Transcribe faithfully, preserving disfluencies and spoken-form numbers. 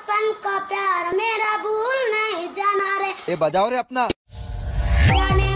बचपन का प्यार मेरा भूल नहीं जाना रे। ए बजाओ रे अपना जाने